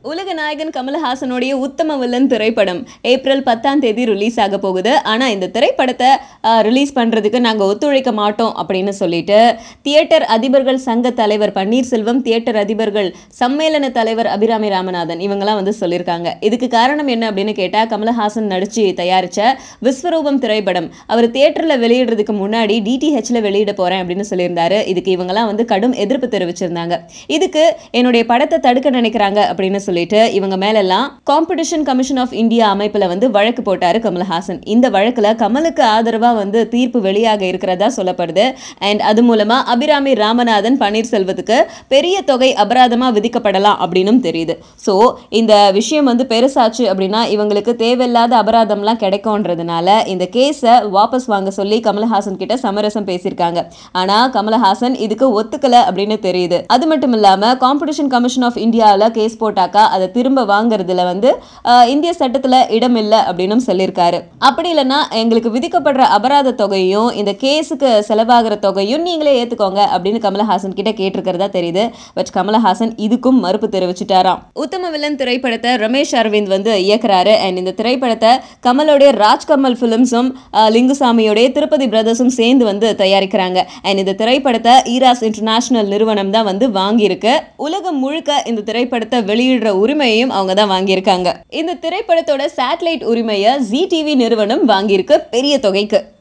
உலக நாயகன் கமல்ஹாசனுடைய உத்தம வில்லன் திரைப்படம் ஏப்ரல் 10ஆம் தேதி ரிலீஸ் ஆக போகுது. ஆனா இந்த திரைப்படத்தை ரிலீஸ் பண்றதுக்கு நாங்க ஒத்துழைக்க மாட்டோம் அப்படின்னு சொல்லிட்டு தியேட்டர் அதிபர்கள் சங்க தலைவர் பன்னீர்செல்வம், தியேட்டர் அதிபர்கள் சம்மேளன தலைவர் அபிராமி ராமநாதன் இவங்கெல்லாம் வந்து சொல்லியிருக்காங்க. இதுக்கு காரணம் என்ன அப்படின்னு கேட்டா, கமல்ஹாசன் நடிச்சு தயாரிச்ச விஸ்வரூபம் திரைப்படம் அவர் தியேட்டர்ல வெளியிடுறதுக்கு முன்னாடி டிடிஹெச்ல வெளியிட போறேன் அப்படின்னு சொல்லியிருந்தாரு. இதுக்கு இவங்கெல்லாம் வந்து கடும் எதிர்ப்பு தெரிவிச்சிருந்தாங்க. இதுக்கு என்னுடைய படத்தை தடுக்க நினைக்கிறாங்க அப்படின்னு சொல்லிட்டு இவங்க மேலெல்லாம் காம்படிஷன் கமிஷன் ஆஃப் இந்தியா அமைப்புல வந்து வழக்கு போட்டாரு கமல்ஹாசன். இந்த வழக்குல கமலுக்கு ஆதரவா வந்து தீர்ப்பு வெளியாக இருக்கிறதா சொல்லப்படுது. அண்ட் அது மூலமா அபிராமி ராமநாதன் பன்னீர்செல்வத்துக்கு பெரிய தொகை அபராதமா விதிக்கப்படலாம் அப்படின்னு தெரியுது. ஸோ இந்த விஷயம் வந்து பெருசாச்சு அப்படின்னா இவங்களுக்கு தேவையில்லாத அபராதம்லாம் கிடைக்கும்ன்றதுனால இந்த கேஸை வாபஸ் வாங்க சொல்லி கமல்ஹாசன் கிட்ட சமரசம் பேசியிருக்காங்க. ஆனா கமல்ஹாசன் இதுக்கு ஒத்துக்கல அப்படின்னு தெரியுது. அது மட்டும் இல்லாம காம்படிஷன் கமிஷன் ஆஃப் இந்தியாவில் கேஸ் போட்டாக்கா அதை திரும்ப வாங்குறதுல வந்து இந்திய சட்டத்துல இடம் இல்லை அப்படின்னு சொல்லியிருக்காரு. அப்படி இல்லைன்னா எங்களுக்கு விதிக்கப்படுற அபராத தொகையும் இந்த கேஸுக்கு செலவாகிற தொகையும் நீங்களே ஏத்துக்கோங்க அப்படின்னு கமல்ஹாசன் கிட்ட கேட்டிருக்கிறதா தெரியுது. பட் கமல்ஹாசன் இதுக்கும் மறுப்பு தெரிவிச்சுட்டாராம். உத்தம வில்லன் திரைப்படத்தை ரமேஷ் அரவிந்த் வந்து இயக்குறாரு. அண்ட் இந்த திரைப்படத்தை கமலோடைய ராஜ்கமல் பிலிம்ஸும் லிங்குசாமியோடைய திருப்பதி பிரதர்ஸும் சேர்ந்து வந்து தயாரிக்கிறாங்க. அண்ட் இந்த திரைப்படத்தை ஈராஸ் இன்டர்நேஷனல் நிறுவனம் தான் வந்து வாங்கியிருக்கு. உலகம் முழுக்க இந்த திரைப்படத்தை வெளியிடுற உரிமையையும் அவங்க தான் வாங்கியிருக்காங்க. இந்த திரைப்படத்தோட சேட்டலைட் உரிமையை ஜி டிவி நிறுவனம் வாங்கியிருக்கு பெரிய தொகைக்கு.